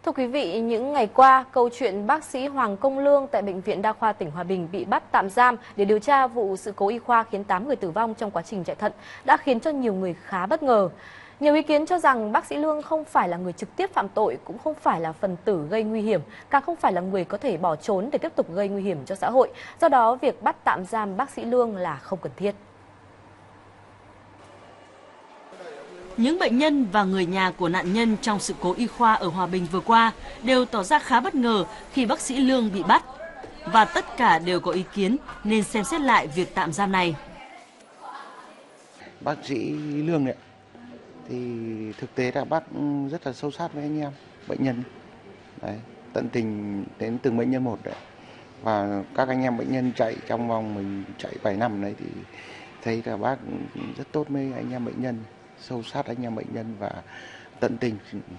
Thưa quý vị, những ngày qua, câu chuyện bác sĩ Hoàng Công Lương tại Bệnh viện Đa khoa tỉnh Hòa Bình bị bắt tạm giam để điều tra vụ sự cố y khoa khiến 8 người tử vong trong quá trình chạy thận đã khiến cho nhiều người khá bất ngờ. Nhiều ý kiến cho rằng bác sĩ Lương không phải là người trực tiếp phạm tội, cũng không phải là phần tử gây nguy hiểm, càng không phải là người có thể bỏ trốn để tiếp tục gây nguy hiểm cho xã hội. Do đó, việc bắt tạm giam bác sĩ Lương là không cần thiết. Những bệnh nhân và người nhà của nạn nhân trong sự cố y khoa ở Hòa Bình vừa qua đều tỏ ra khá bất ngờ khi bác sĩ Lương bị bắt. Và tất cả đều có ý kiến nên xem xét lại việc tạm giam này. Bác sĩ Lương này, thì thực tế là bác rất là sâu sát với anh em bệnh nhân. Đấy, tận tình đến từng bệnh nhân một đấy. Và các anh em bệnh nhân chạy trong vòng mình chạy 7 năm đấy thì thấy là bác rất tốt với anh em bệnh nhân, sâu sát anh em bệnh nhân và tận tình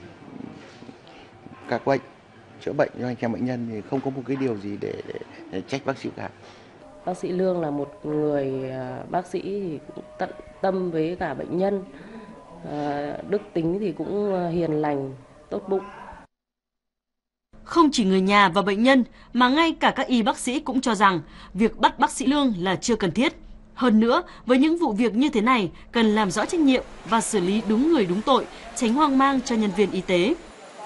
các bệnh, chữa bệnh cho anh em bệnh nhân, thì không có một cái điều gì để trách bác sĩ cả. Bác sĩ Lương là một người bác sĩ thì cũng tận tâm với cả bệnh nhân, đức tính thì cũng hiền lành, tốt bụng. Không chỉ người nhà và bệnh nhân mà ngay cả các y bác sĩ cũng cho rằng việc bắt bác sĩ Lương là chưa cần thiết. Hơn nữa, với những vụ việc như thế này, cần làm rõ trách nhiệm và xử lý đúng người đúng tội, tránh hoang mang cho nhân viên y tế.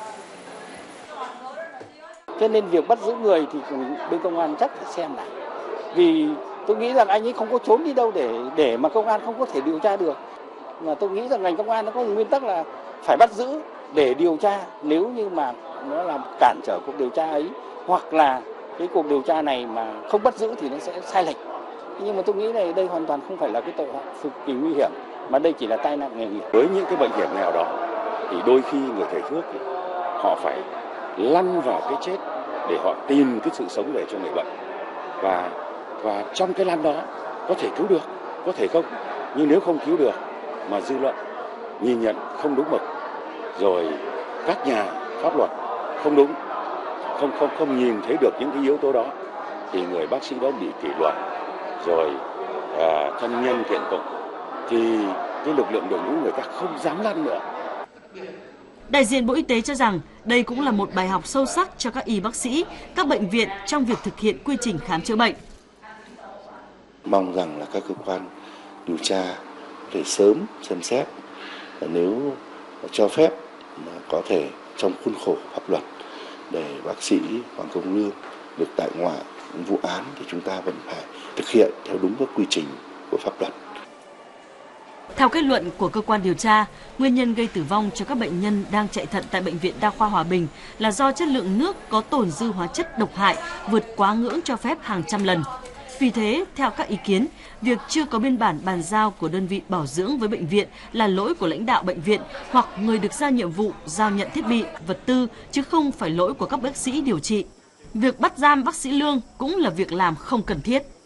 Cho nên việc bắt giữ người thì bên công an chắc phải xem lại. Vì tôi nghĩ rằng anh ấy không có trốn đi đâu để mà công an không có thể điều tra được. Mà tôi nghĩ rằng ngành công an nó có một nguyên tắc là phải bắt giữ để điều tra. Nếu như mà nó làm cản trở cuộc điều tra ấy, hoặc là cái cuộc điều tra này mà không bắt giữ thì nó sẽ sai lệch. Nhưng mà tôi nghĩ là đây hoàn toàn không phải là cái tội phạm cực kỳ nguy hiểm, mà đây chỉ là tai nạn nghề nghiệp. Với những cái bệnh hiểm nghèo đó thì đôi khi người thầy thuốc thì họ phải lăn vào cái chết để họ tìm cái sự sống về cho người bệnh. Và trong cái lăn đó có thể cứu được, có thể không. Nhưng nếu không cứu được mà dư luận nhìn nhận không đúng mực, rồi các nhà pháp luật không đúng, không nhìn thấy được những cái yếu tố đó, thì người bác sĩ đó bị kỷ luật, rồi thân nhân kiện tụng, thì cái lực lượng đội ngũ người ta không dám lăn nữa. Đại diện Bộ Y tế cho rằng đây cũng là một bài học sâu sắc cho các y bác sĩ, các bệnh viện trong việc thực hiện quy trình khám chữa bệnh. Mong rằng là các cơ quan điều tra để sớm xem xét, nếu cho phép mà có thể trong khuôn khổ pháp luật để bác sĩ Hoàng Công Lương được tại ngoại vụ án, thì chúng ta vẫn phải thực hiện theo đúng các quy trình của pháp luật. Theo kết luận của cơ quan điều tra, nguyên nhân gây tử vong cho các bệnh nhân đang chạy thận tại Bệnh viện Đa khoa Hòa Bình là do chất lượng nước có tồn dư hóa chất độc hại vượt quá ngưỡng cho phép hàng trăm lần. Vì thế, theo các ý kiến, việc chưa có biên bản bàn giao của đơn vị bảo dưỡng với bệnh viện là lỗi của lãnh đạo bệnh viện hoặc người được giao nhiệm vụ giao nhận thiết bị, vật tư, chứ không phải lỗi của các bác sĩ điều trị. Việc bắt giam bác sĩ Lương cũng là việc làm không cần thiết.